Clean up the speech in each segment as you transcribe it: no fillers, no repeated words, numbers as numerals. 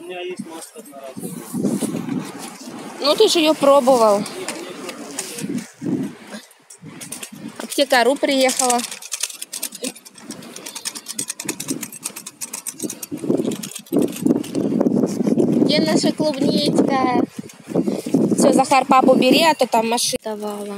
меня есть маска одноразовая. Ну ты же ее пробовал. Аптекару приехала. Где наша клубничка? Все, Захар, папу бери, а то там машина давала.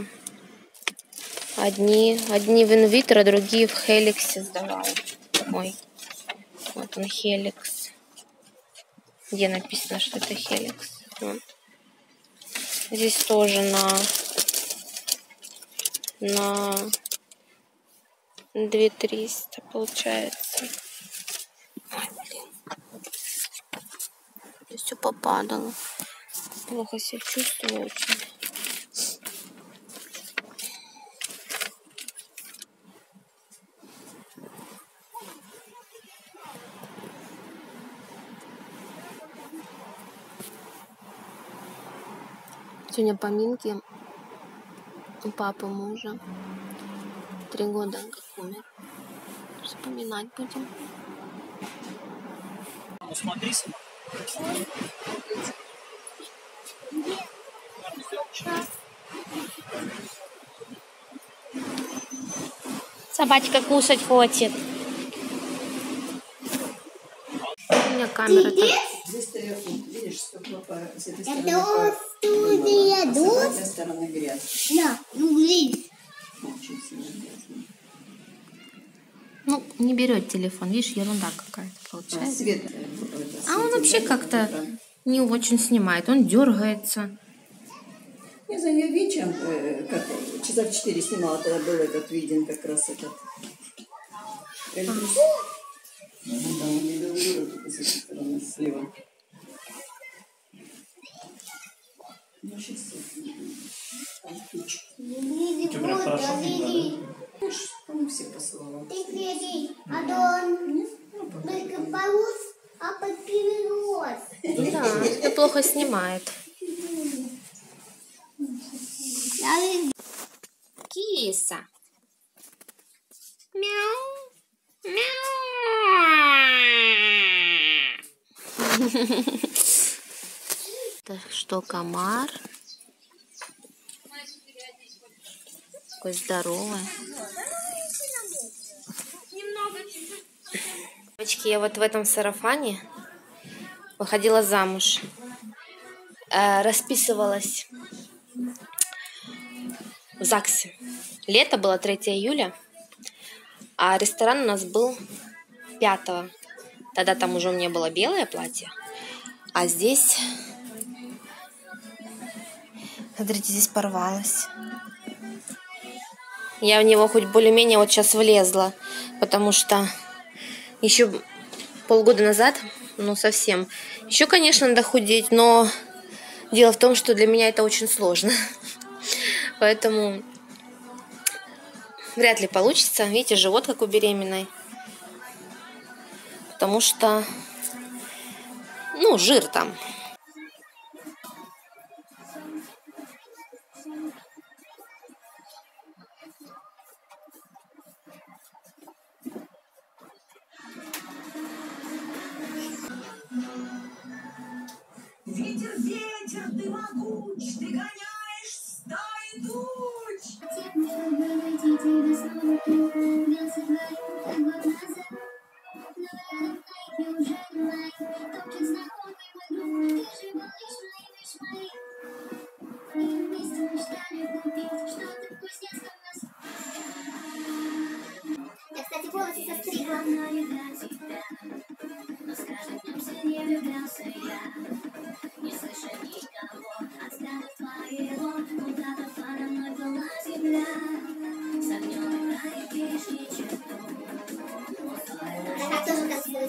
Одни в инвитро, другие в Хеликсе сдавала. Ой, вот он Хеликс. Где написано, что это Хеликс? Вот. Здесь тоже на 2300 получается. Ой, блин. Все попадало. Плохо себя чувствую очень. Сегодня поминки у папы мужа. 3 года он как умер. Вспоминать будем. Посмотри сама. Собачка кушать хочет. У меня камера так. Здесь видишь, стекло с этой стороны грязь. Да, ну видишь. Очень сильно грязно. Ну, не берет телефон, видишь, ерунда какая-то получается. Свет. А он вообще как-то не очень снимает, он дергается. Я за нее вечером, как часа в 4 снимала, тогда был этот виден как раз этот. Эльбрус. Да, он не беру только с этой стороны, слева. Ну, сейчас там ключ. Ты прям хорошо видно, да? Он всех посылал. Ты гляди, а то он только полос, а подперерос. Да, это плохо снимает. Киса. Мяу. Мяу. Это что, комар? Такой здоровый. Девочки, я вот в этом сарафане выходила замуж. Расписывалась в ЗАГСе. Лето было 3 июля, а ресторан у нас был 5. Тогда там уже у меня было белое платье, а здесь, смотрите, здесь порвалось. Я в него хоть более-менее вот сейчас влезла, потому что еще полгода назад, ну совсем, еще, конечно, надо худеть, но дело в том, что для меня это очень сложно. Поэтому вряд ли получится. Видите, живот как у беременной. Потому что, ну, жир там. Ветер, ветер, ты могуч, ты гоняешь стаи туч. Я, кстати, волосы состригла. Так тоже красиво.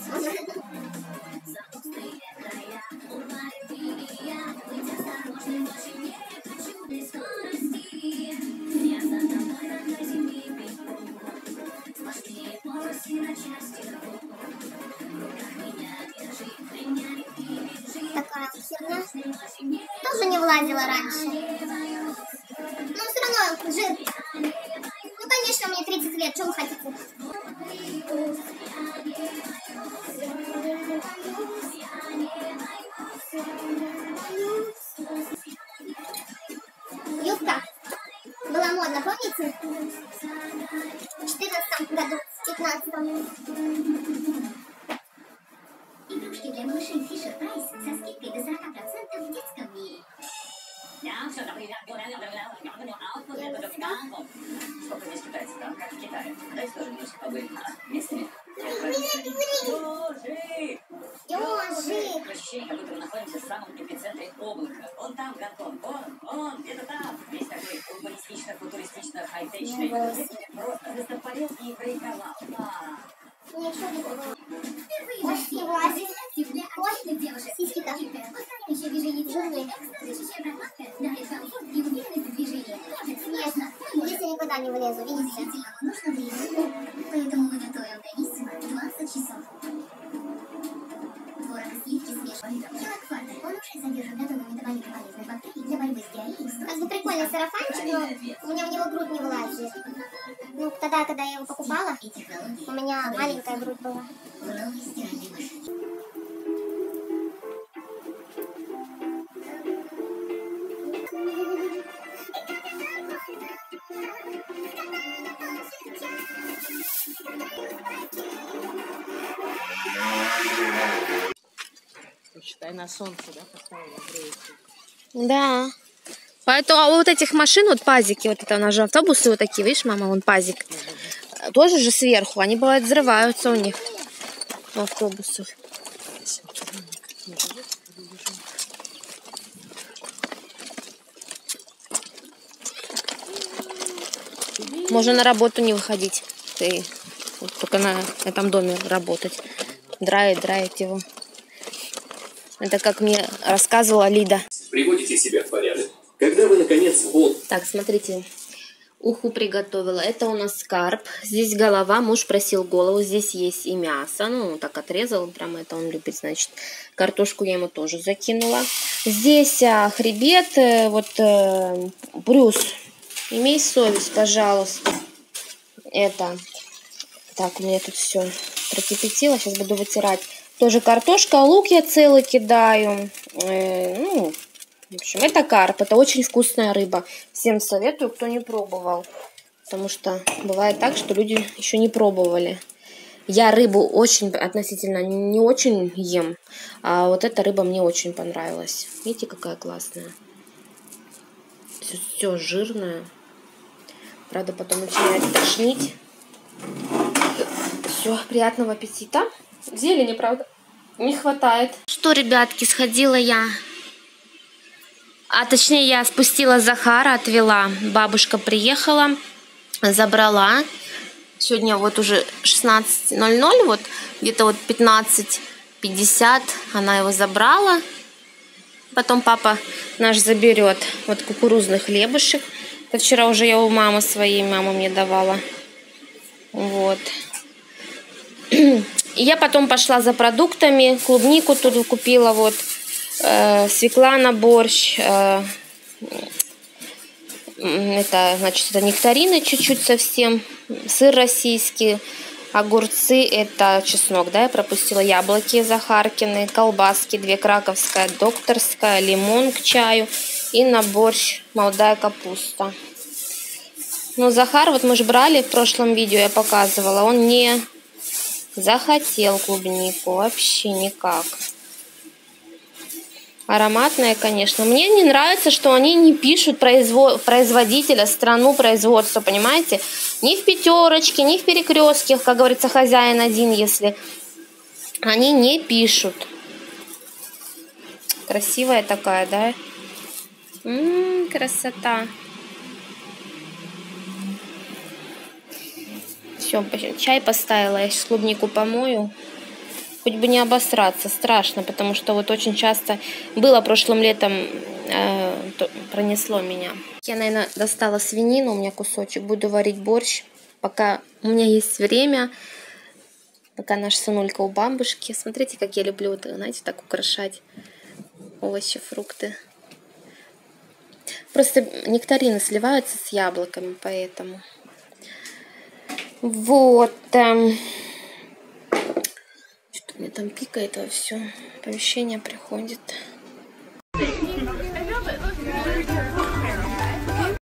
Такая херня. Тоже не влазила раньше. Но все равно жир. Ну, конечно, мне 30 лет. Что вы хотите? ощущение, как будто мы находимся в самом эпицентре облака. Он там, Гонконг, он, где-то там. Весь такой урбанистично-футуристично хай-течный. Просто застопорил и проиграл. Очень влазит. Очень девушек. Сиськи там. Еще движение жирные. Смешно. Здесь я никуда не влезу, видите? Поэтому мы готовим теннис 20 часов. Творог и сливки свежие. Хилокфактор. Он уже содержит готовые метаболиты полезных бактерий для борьбы с диареей. Как бы прикольный сарафанчик, но у меня в него грудь не вылазит. Ну, тогда, когда я его покупала, у меня маленькая грудь была. Считай, на солнце, да, поставила, греется. Да. Поэтому, а вот этих машин, вот пазики, вот это у нас же автобусы вот такие, видишь, мама, вон пазик. Тоже же сверху, они бывают взрываются у них в автобусах. Можно на работу не выходить, ты вот только на этом доме работать, драить его. Это как мне рассказывала Лида. Приводите себя в порядок. Когда вы, наконец, Так, смотрите, уху приготовила. Это у нас карп. Здесь голова, муж просил голову. Здесь есть и мясо. Ну, так отрезал, прямо это он любит, значит. Картошку я ему тоже закинула. Здесь хребет, Брюс. Имей совесть, пожалуйста. Это, так, у меня тут все прокипятило. Сейчас буду вытирать. Тоже картошка, лук я целый кидаю. В общем, это карп. Это очень вкусная рыба. Всем советую, кто не пробовал. Потому что бывает так, что люди еще не пробовали. Я рыбу очень относительно не очень ем. А вот эта рыба мне очень понравилась. Видите, какая классная. Все жирное. Правда, потом начинает тошнить. Все, приятного аппетита. Зелени, правда, не хватает. Что, ребятки, сходила я. А точнее, я спустила Захара, отвела. Бабушка приехала, забрала. Сегодня вот уже 16:00, вот где-то вот 15:50 она его забрала. Потом папа наш заберет вот кукурузный хлебушек. Это вчера уже я у мамы своей, мама мне давала. Вот. И я потом пошла за продуктами, клубнику тут купила, вот, свекла на борщ, это, значит, это нектарины чуть-чуть совсем, сыр российский, огурцы, это чеснок, да, я пропустила, яблоки Захаркины, колбаски, 2 краковская, докторская, лимон к чаю и на борщ молодая капуста. Ну, Захар, вот мы же брали в прошлом видео, я показывала, он не захотел клубнику, вообще никак. Ароматная, конечно. Мне не нравится, что они не пишут производителя, страну производства, понимаете? Ни в пятерочке, ни в перекрестке, как говорится, хозяин один, если они не пишут. Красивая такая, да? Красота. Все, чай поставила, я сейчас клубнику помою. Хоть бы не обосраться, страшно, потому что вот очень часто было прошлым летом, пронесло меня. Я, наверное, достала свинину, у меня кусочек, буду варить борщ, пока у меня есть время, пока наш сынулька у бабушки. Смотрите, как я люблю, вот, знаете, так украшать овощи, фрукты. Просто нектарины сливаются с яблоками, поэтому... Вот. Что-то мне там пикает, все. Оповещение приходит.